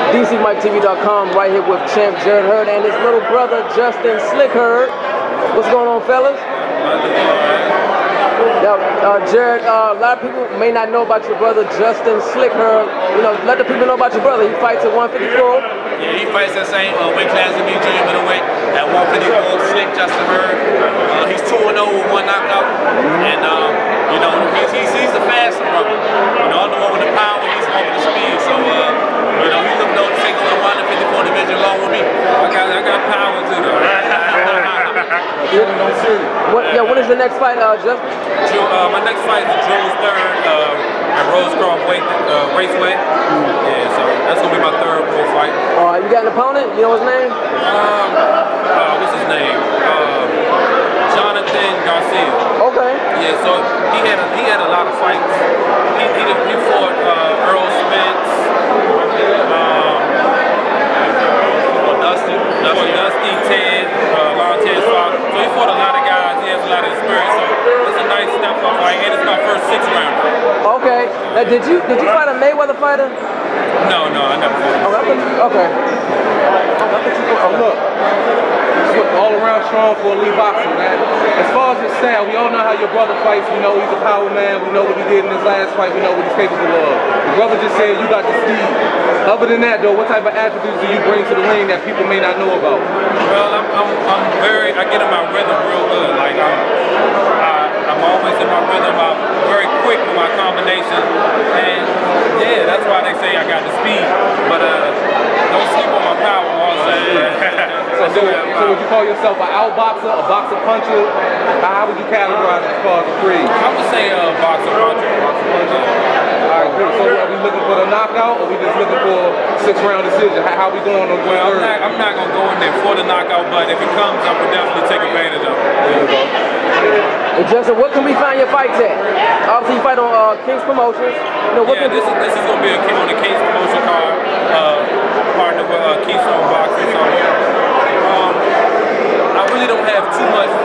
DCMikeTV.com, right here with champ Jared Hurd and his little brother Justin Slick Hurd. What's going on, fellas? Now, Jared, a lot of people may not know about your brother Justin Slick Hurd. You know, let the people know about your brother. He fights at 154. Yeah, he fights that same weight class as me, junior middleweight, at 154. Slick Justin Hurd. He's 2-0 with 1 knockout, and you know, he's the faster brother. You know, I'm the one with the power. He's the one with the speed. So you know, he's looking to take over the 154 division along with me. I got power to them. When is the next fight, Justin? My next fight is June 3rd at Rosecroft Raceway. Yeah, so that's gonna be my 3rd pro fight. You got an opponent? You know his name? What's his name? Jonathan Garcia. Okay. Yeah, so he had a lot of fights. He fought Earl Spence. Dusty, Ted, Ted Fox. So he fought a lot of guys. He has a lot of experience. So it's a nice step up fight, and it's my first 6-rounder. Okay. Now, did you fight a Mayweather fighter? No, I never fought. Okay. Look, all around strong for elite boxing, man. As far as his style, we all know how your brother fights. We know he's a power man. We know what he did in his last fight. We know what he's capable of. Your brother just said you got the speed. Other than that, though, what type of attributes do you bring to the ring that people may not know about? Well, I get in my rhythm real good. Like I'm always in my rhythm. I'm very quick with my combination, and yeah, that's why they say I got the speed. But don't sleep on my power also. So would you call yourself an outboxer, a boxer puncher? How would you categorize it as far as the breed? I would say boxer puncher. All right, good. So are we looking for the knockout, or are we just looking for a 6-round decision? How we doing on the Well, I'm not going to go in there for the knockout, but if it comes, I would definitely take advantage of it. There you go. Hey, Justin, what can we find your fights at? Obviously, you fight on King's Promotions. You know, this is going to be on the King's Promotion card, partnered with Keystone Boxing. So I really don't have too much